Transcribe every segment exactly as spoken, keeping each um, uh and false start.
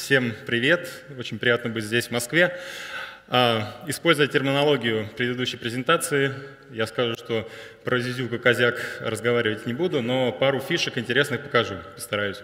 Всем привет, очень приятно быть здесь, в Москве. Используя терминологию предыдущей презентации, я скажу, что про Зизюк и Козяк разговаривать не буду, но пару фишек интересных покажу, постараюсь.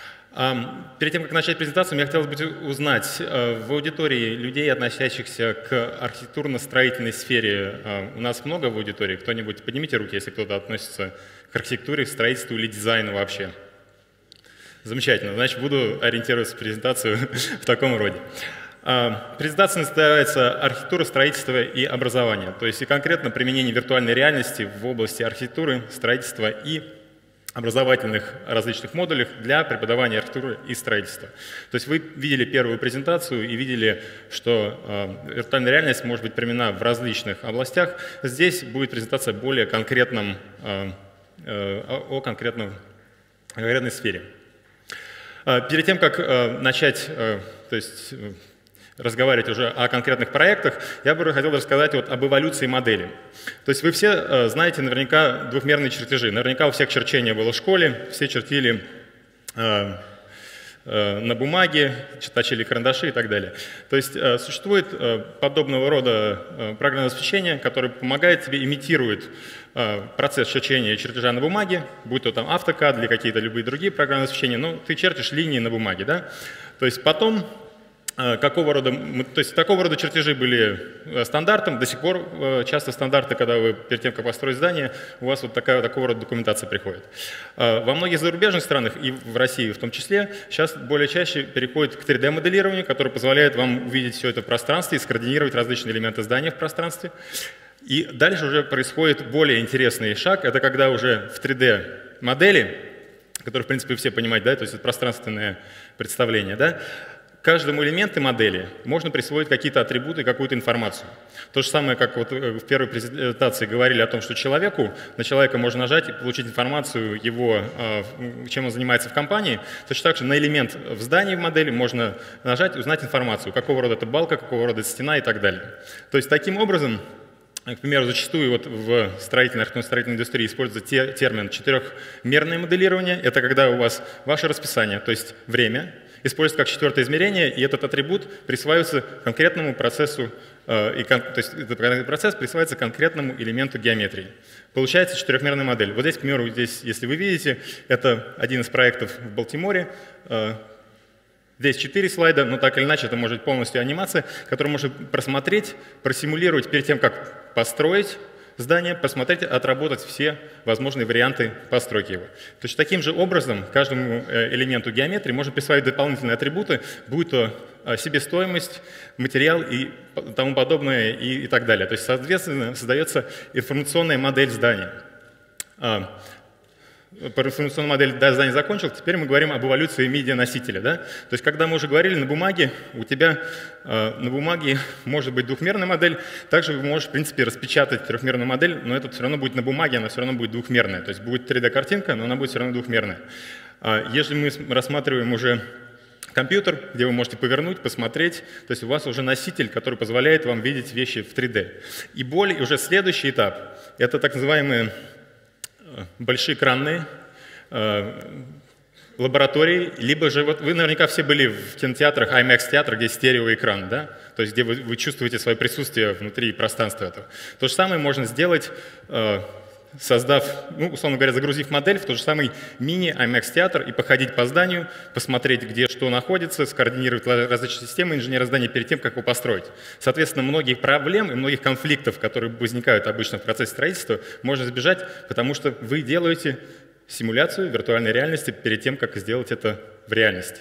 Перед тем, как начать презентацию, мне хотелось бы узнать, в аудитории людей, относящихся к архитектурно-строительной сфере, у нас много в аудитории? Кто-нибудь поднимите руки, если кто-то относится к архитектуре, строительству или дизайну вообще. Замечательно, значит, буду ориентироваться в презентацию в таком роде. Презентация называется «Архитектура, строительство и образование», то есть и конкретно применение виртуальной реальности в области архитектуры, строительства и образовательных различных модулях для преподавания архитектуры и строительства. То есть вы видели первую презентацию и видели, что э, виртуальная реальность может быть применена в различных областях. Здесь будет презентация более конкретном, э, э, о конкретном, конкретной сфере. Э, перед тем, как э, начать, э, то есть, э, разговаривать уже о конкретных проектах, я бы хотел рассказать вот об эволюции модели. То есть вы все э, знаете наверняка двухмерные чертежи. Наверняка у всех черчение было в школе, все чертили э, э, на бумаге, точили карандаши и так далее. То есть э, существует э, подобного рода э, программное обеспечение, которое помогает тебе, имитирует э, процесс черчения чертежа на бумаге, будь то там AutoCAD или какие-то любые другие программные обеспечения, но ты чертишь линии на бумаге, да? То есть потом Какого рода, то есть такого рода чертежи были стандартом, до сих пор часто стандарты, когда вы перед тем, как построить здание, у вас вот такая, такого рода документация приходит. Во многих зарубежных странах, и в России в том числе, сейчас более чаще переходит к три дэ моделированию, которое позволяет вам увидеть все это в пространстве и скоординировать различные элементы здания в пространстве. И дальше уже происходит более интересный шаг, это когда уже в три дэ модели, которые, в принципе, все понимают, да, то есть это пространственное представление, да, каждому элементу модели можно присвоить какие-то атрибуты, какую-то информацию. То же самое, как вот в первой презентации говорили о том, что человеку, на человека можно нажать и получить информацию, его, чем он занимается в компании. Точно так же на элемент в здании в модели можно нажать и узнать информацию, какого рода это балка, какого рода это стена и так далее. То есть таким образом, к примеру, зачастую вот в строительной, строительной индустрии используется те, термин четырехмерное моделирование. Это когда у вас ваше расписание, то есть время, используется как четвертое измерение, и этот атрибут присваивается конкретному процессу, э, и, то есть этот процесс присваивается конкретному элементу геометрии. Получается четырехмерная модель. Вот здесь, к примеру, здесь, если вы видите, это один из проектов в Балтиморе. Э, здесь четыре слайда, но так или иначе это может быть полностью анимация, которую можно просмотреть, просимулировать перед тем, как построить здание, посмотреть, отработать все возможные варианты постройки его. То есть таким же образом каждому элементу геометрии можно присваивать дополнительные атрибуты, будь то себестоимость, материал и тому подобное и, и так далее. То есть, соответственно, создается информационная модель здания. Про информационную модель да, здания закончил, теперь мы говорим об эволюции медианосителя. Да? То есть, когда мы уже говорили на бумаге, у тебя э, на бумаге может быть двухмерная модель, также вы можете, в принципе, распечатать трехмерную модель, но это все равно будет на бумаге, она все равно будет двухмерная. То есть будет три дэ-картинка, но она будет все равно двухмерная. А если мы рассматриваем уже компьютер, где вы можете повернуть, посмотреть, то есть у вас уже носитель, который позволяет вам видеть вещи в три дэ. И более уже следующий этап – это так называемые большие экранные э, лаборатории, либо же, вот вы наверняка все были в кинотеатрах, IMAX-театрах, где стереоэкран, да? То есть где вы, вы чувствуете свое присутствие внутри пространства этого. То же самое можно сделать, э, создав, ну, условно говоря, загрузив модель в тот же самый мини-IMAX-театр и походить по зданию, посмотреть, где что находится, скоординировать различные системы инженера здания перед тем, как его построить. Соответственно, многих проблем и многих конфликтов, которые возникают обычно в процессе строительства, можно избежать, потому что вы делаете симуляцию виртуальной реальности перед тем, как сделать это в реальности.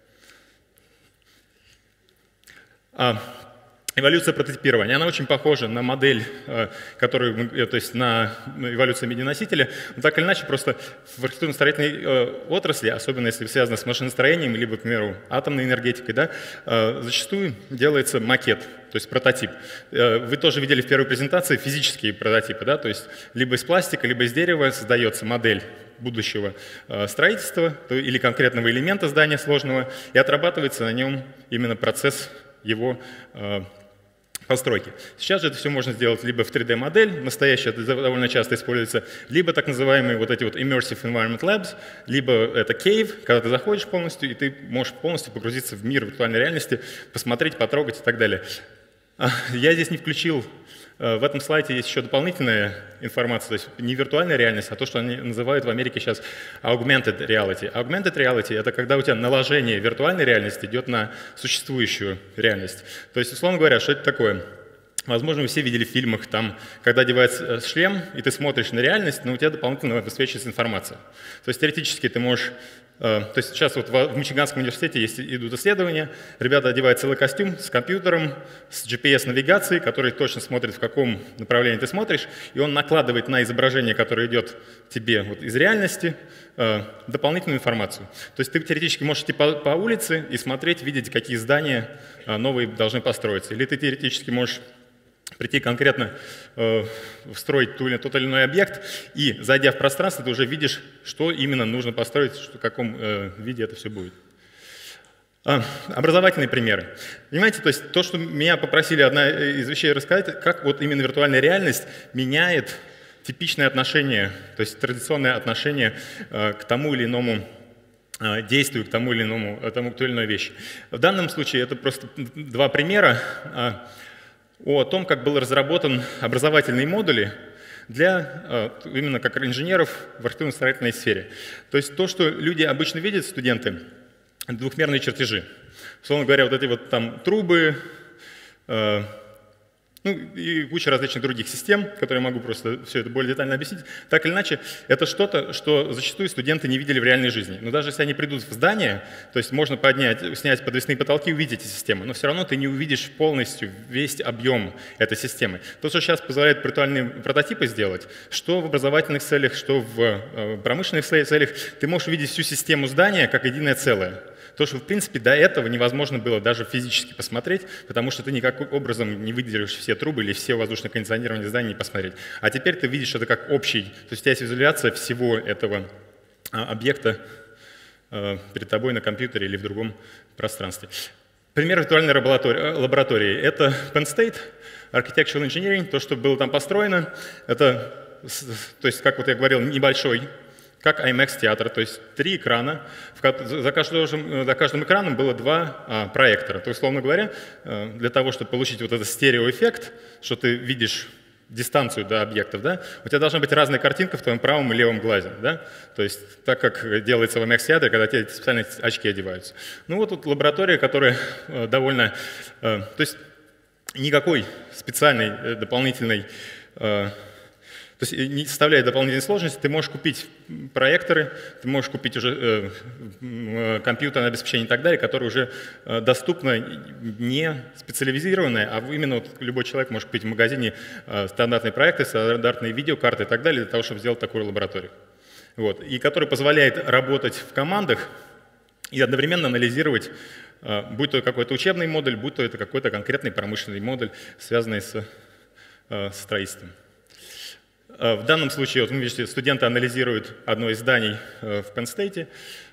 Эволюция прототипирования, она очень похожа на модель, которую, то есть на эволюцию медианосителя, но так или иначе просто в архитектурно-строительной отрасли, особенно если связано с машиностроением, либо, к примеру, атомной энергетикой, да, зачастую делается макет, то есть прототип. Вы тоже видели в первой презентации физические прототипы, да, то есть либо из пластика, либо из дерева создается модель будущего строительства или конкретного элемента здания сложного, и отрабатывается на нем именно процесс его постройки. Сейчас же это все можно сделать либо в три дэ-модель, настоящая, это довольно часто используется, либо так называемые вот эти вот Immersive Environment Labs, либо это Cave, когда ты заходишь полностью, и ты можешь полностью погрузиться в мир виртуальной реальности, посмотреть, потрогать и так далее. Я здесь не включил, в этом слайде есть еще дополнительная информация, то есть не виртуальная реальность, а то, что они называют в Америке сейчас augmented reality. Augmented reality — это когда у тебя наложение виртуальной реальности идет на существующую реальность. То есть, условно говоря, что это такое? Возможно, вы все видели в фильмах, там, когда одевается шлем, и ты смотришь на реальность, но у тебя дополнительно высвечивается информация. То есть теоретически ты можешь... То есть сейчас вот в Мичиганском университете есть, идут исследования, ребята одевают целый костюм с компьютером, с джи пи эс-навигацией, который точно смотрит, в каком направлении ты смотришь, и он накладывает на изображение, которое идет тебе вот из реальности, дополнительную информацию. То есть ты теоретически можешь идти по, по улице и смотреть, видеть, какие здания новые должны построиться. Или ты теоретически можешь прийти конкретно, э, встроить тот или иной объект, и, зайдя в пространство, ты уже видишь, что именно нужно построить, что, в каком э, виде это все будет. А, образовательные примеры. Понимаете, то есть то, что меня попросили одна из вещей рассказать, как вот именно виртуальная реальность меняет типичное отношение, то есть традиционное отношение э, к тому или иному э, действию, к тому или иному, тому, к той или иной вещи. В данном случае это просто два примера о том, как был разработан образовательные модули для именно как инженеров в архитектурно-строительной сфере. То есть то, что люди обычно видят, студенты, двухмерные чертежи. Условно говоря, вот эти вот там трубы, э, ну и куча различных других систем, которые я могу просто все это более детально объяснить. Так или иначе, это что-то, что зачастую студенты не видели в реальной жизни. Но даже если они придут в здание, то есть можно поднять, снять подвесные потолки и увидеть эти системы, но все равно ты не увидишь полностью весь объем этой системы. То, что сейчас позволяет виртуальные прототипы сделать, что в образовательных целях, что в промышленных целях, ты можешь увидеть всю систему здания как единое целое. То, что, в принципе, до этого невозможно было даже физически посмотреть, потому что ты никаким образом не выделишь все трубы или все воздушное кондиционирование здания и посмотреть. А теперь ты видишь это как общий, то есть у тебя есть визуализация всего этого объекта перед тобой на компьютере или в другом пространстве. Пример виртуальной лаборатории — это Penn State Architectural Engineering, то, что было там построено. Это, то есть, как вот я говорил, небольшой, как IMAX-театр, то есть три экрана. За каждым, за каждым экраном было два а, проектора. То есть, условно говоря, для того, чтобы получить вот этот стереоэффект, что ты видишь дистанцию до объектов, да, у тебя должна быть разная картинка в твоем правом и левом глазе. Да? То есть так, как делается в IMAX-театре, когда тебе специальные очки одеваются. Ну вот тут лаборатория, которая довольно... То есть никакой специальной дополнительной... То есть не составляет дополнительной сложности, ты можешь купить проекторы, ты можешь купить уже э, компьютерное обеспечение и так далее, которое уже э, доступно не специализированное, а именно вот любой человек может купить в магазине э, стандартные проекты, стандартные видеокарты и так далее, для того, чтобы сделать такую лабораторию. Вот. И который позволяет работать в командах и одновременно анализировать, э, будь то какой-то учебный модуль, будь то это какой-то конкретный промышленный модуль, связанный с э, строительством. В данном случае, вот вы видите, студенты анализируют одно из зданий в Penn State.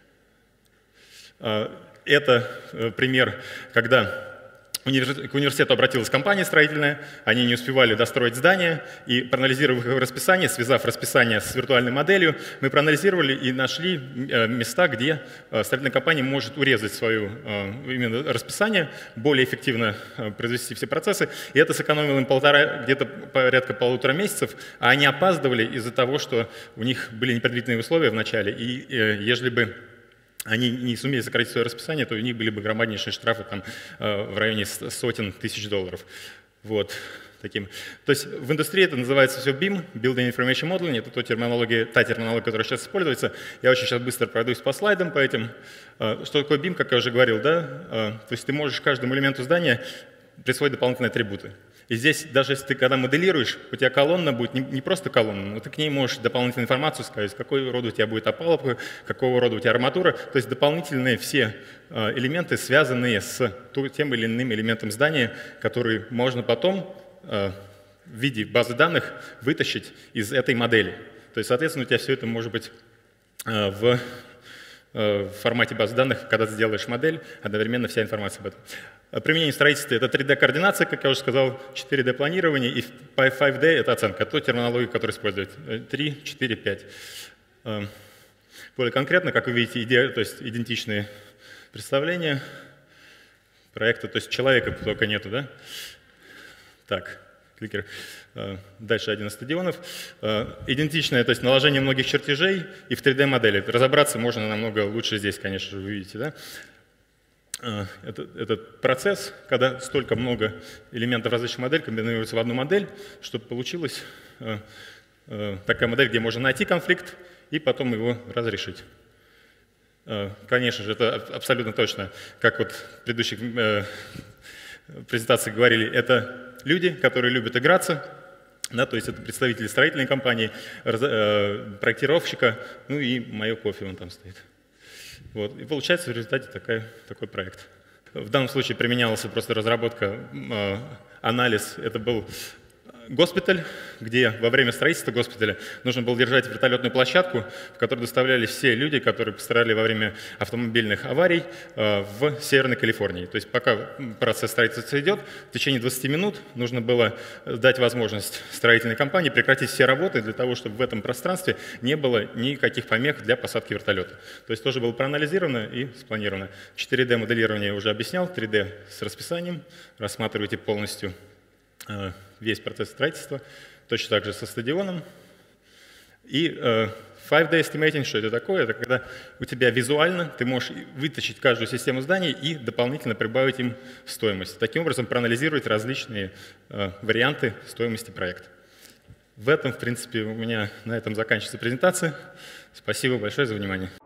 Это пример, когда к университету обратилась компания строительная, они не успевали достроить здание, и проанализировав их расписание, связав расписание с виртуальной моделью, мы проанализировали и нашли места, где строительная компания может урезать свое именно расписание, более эффективно произвести все процессы, и это сэкономило им полтора, где-то порядка полутора месяцев, а они опаздывали из-за того, что у них были непредвиденные условия в начале, и ежели бы они не сумели сократить свое расписание, то у них были бы громаднейшие штрафы там, в районе сотен тысяч долларов. Вот, таким. То есть в индустрии это называется все бим, Building Information Modeling, это та терминология, та терминология, которая сейчас используется. Я очень сейчас быстро пройдусь по слайдам по этим. Что такое бим, как я уже говорил, да? То есть ты можешь каждому элементу здания присвоить дополнительные атрибуты. И здесь, даже если ты когда моделируешь, у тебя колонна будет не, не просто колонна, но ты к ней можешь дополнительную информацию сказать, какой рода у тебя будет опалубка, какого рода у тебя арматура. То есть дополнительные все элементы, связанные с тем или иным элементом здания, которые можно потом в виде базы данных вытащить из этой модели. То есть, соответственно, у тебя все это может быть в в формате базы данных, когда ты сделаешь модель, одновременно вся информация об этом. Применение в строительстве — это три дэ-координация, как я уже сказал, четыре дэ-планирование, и пять дэ — это оценка, то терминология, которую используют. три, четыре, пять. Более конкретно, как вы видите, иде... то есть идентичные представления проекта, то есть человека только нету, да? Так, кликер. Дальше один из стадионов. Идентичное, то есть наложение многих чертежей и в три дэ-модели. Разобраться можно намного лучше здесь, конечно же, вы видите, да? Этот, этот процесс, когда столько много элементов различных моделей комбинируются в одну модель, чтобы получилась такая модель, где можно найти конфликт и потом его разрешить. Конечно же, это абсолютно точно, как вот в предыдущих презентациях говорили, это люди, которые любят играться, да, то есть это представители строительной компании, проектировщика, ну и мое кофе вон там стоит. Вот. И получается в результате такая, такой проект. В данном случае применялась просто разработка, э, анализ. Это был госпиталь, где во время строительства госпиталя нужно было держать вертолетную площадку, в которой доставлялись все люди, которые пострадали во время автомобильных аварий э, в Северной Калифорнии. То есть пока процесс строительства идет, в течение двадцати минут нужно было дать возможность строительной компании прекратить все работы для того, чтобы в этом пространстве не было никаких помех для посадки вертолета. То есть тоже было проанализировано и спланировано. четыре дэ-моделирование уже объяснял, три дэ с расписанием, рассматриваете полностью весь процесс строительства, точно так же со стадионом. И э, пять дэ estimating, что это такое? Это когда у тебя визуально ты можешь вытащить каждую систему зданий и дополнительно прибавить им стоимость. Таким образом проанализировать различные э, варианты стоимости проекта. В этом, в принципе, у меня на этом заканчивается презентация. Спасибо большое за внимание.